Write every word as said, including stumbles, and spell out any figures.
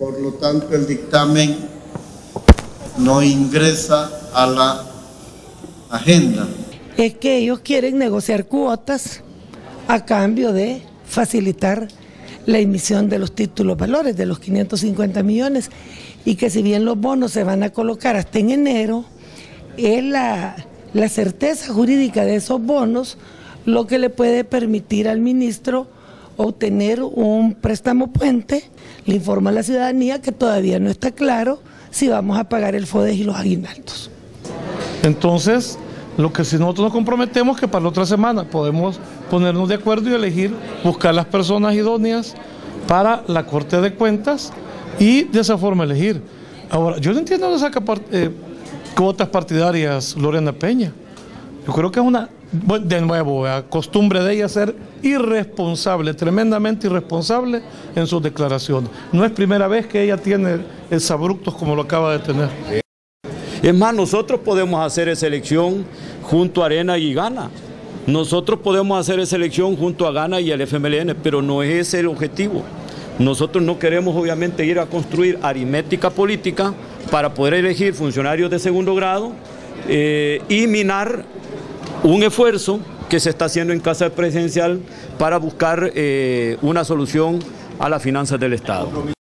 Por lo tanto, el dictamen no ingresa a la agenda. Es que ellos quieren negociar cuotas a cambio de facilitar la emisión de los títulos valores de los quinientos cincuenta millones, y que si bien los bonos se van a colocar hasta en enero, es la, la certeza jurídica de esos bonos lo que le puede permitir al ministro obtener un préstamo puente. Le informa a la ciudadanía que todavía no está claro si vamos a pagar el FODES y los aguinaldos. Entonces, lo que si nosotros nos comprometemos que para la otra semana podemos ponernos de acuerdo y elegir, buscar las personas idóneas para la Corte de Cuentas y de esa forma elegir. Ahora, yo no entiendo de saca eh, cuotas partidarias Lorena Peña. Yo creo que es una, de nuevo, la costumbre de ella ser irresponsable, tremendamente irresponsable en sus declaraciones. No es primera vez que ella tiene exabruptos como lo acaba de tener. Es más, nosotros podemos hacer esa elección junto a Arena y Gana. Nosotros podemos hacer esa elección junto a Gana y el F M L N, pero no es ese el objetivo. Nosotros no queremos obviamente ir a construir aritmética política para poder elegir funcionarios de segundo grado eh, y minar un esfuerzo que se está haciendo en Casa Presidencial para buscar eh, una solución a las finanzas del Estado.